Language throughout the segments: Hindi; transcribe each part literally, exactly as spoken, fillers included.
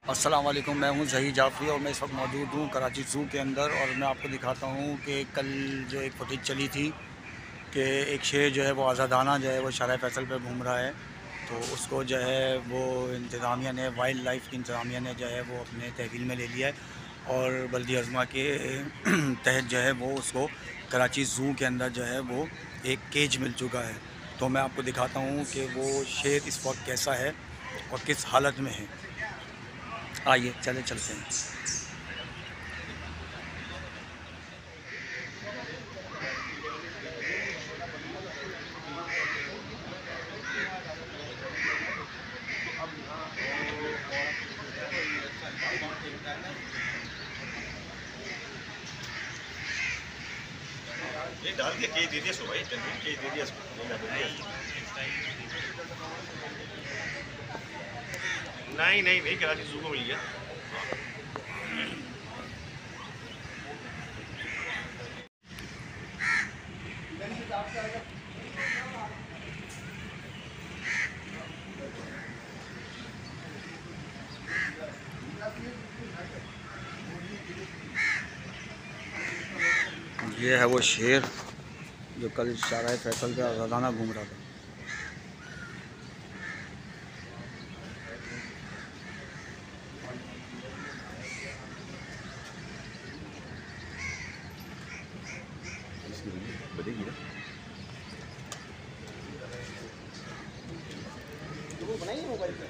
अस्सलाम वालेकुम। मैं हूं ज़ही जाफ़री और मैं इस वक्त मौजूद हूं कराची ज़ू के अंदर। और मैं आपको दिखाता हूं कि कल जो एक फुटेज चली थी कि एक शेर जो है वो आज़ादाना जो है वो शारा फैसल पे घूम रहा है, तो उसको जो है वो इंतज़ामिया ने, वाइल्ड लाइफ की इंतज़ामिया ने जो है वो अपने तहवील में ले लिया है और बल्दी अज़मा के तहत जो है वो उसको कराची ज़ू के अंदर जो है वो एक केज मिल चुका है। तो मैं आपको दिखाता हूँ कि वो शेर इस वक्त कैसा है और किस हालत में है। आइए चले चलते हैं। ये डाल दिया केज दे दिया इसको भाई, तनवीर केज दे दिया इसको। नहीं नहीं नहीं कराची जू को मिल गया। ये है वो शेर जो कल शारा फैसल पे आज़ादाना घूम रहा था। बदेगी ना वो बनाइए मोबाइल पे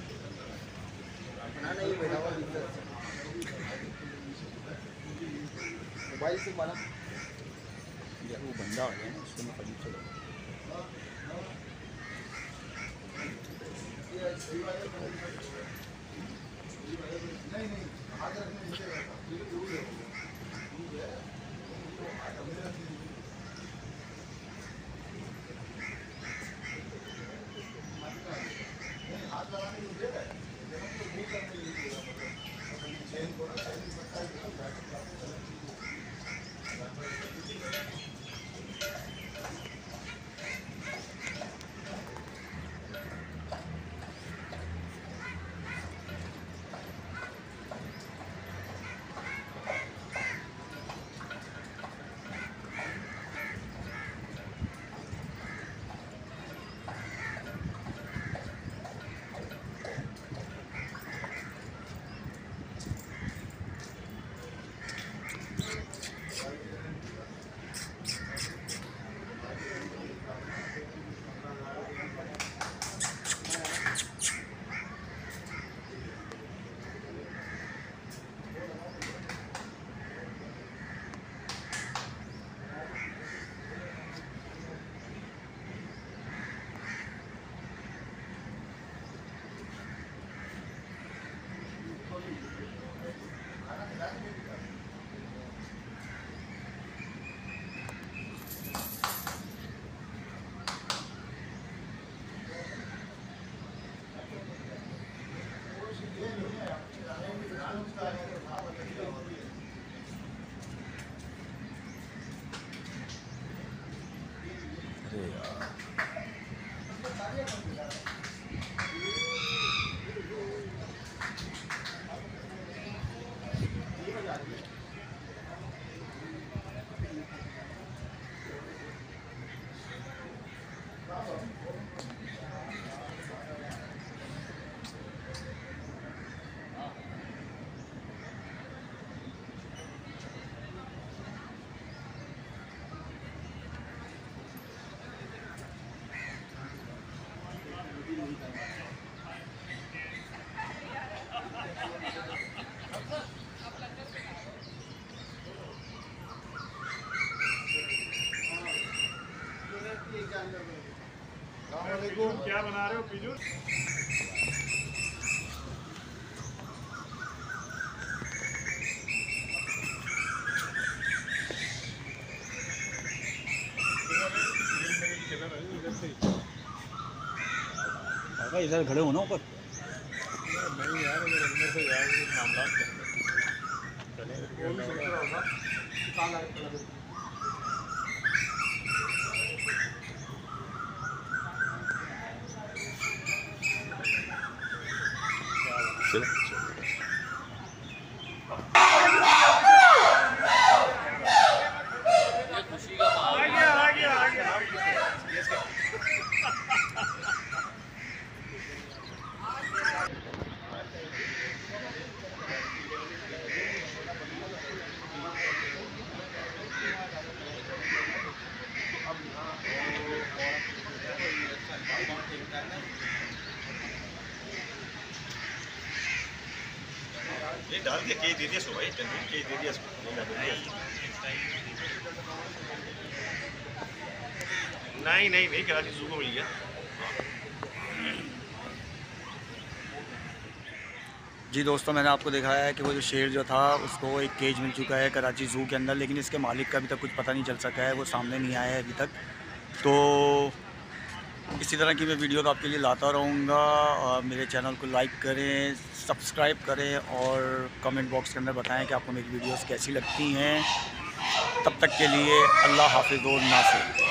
बनाना ही बैठा हुआ मोबाइल से बना यार वो बंदा आ गया ना, उसको मैं करीब चलो। नहीं नहीं हाथ रखने नीचे हाथ लगाने की जगह है चेन को ना अरे यार क्या बना रहे हो पिजू? इधर खड़े हो ना ऊपर। नहीं यार, अगर अंदर से यार मामला चले। ये डाल दिया केज दे दिया सो भाई टेन केज दे दिया इसको दे दिया नहीं नहीं नहीं कराची जू को मिल गया। जी दोस्तों, मैंने आपको दिखाया है कि वो जो शेर जो था उसको एक केज मिल चुका है कराची ज़ू के अंदर, लेकिन इसके मालिक का अभी तक कुछ पता नहीं चल सका है, वो सामने नहीं आया है अभी तक। तो इसी तरह की मैं वीडियो तो आपके लिए लाता रहूँगा। मेरे चैनल को लाइक करें, सब्सक्राइब करें और कमेंट बॉक्स के अंदर बताएं कि आपको मेरी वीडियोस कैसी लगती हैं। तब तक के लिए अल्लाह हाफिज़ और नासिर।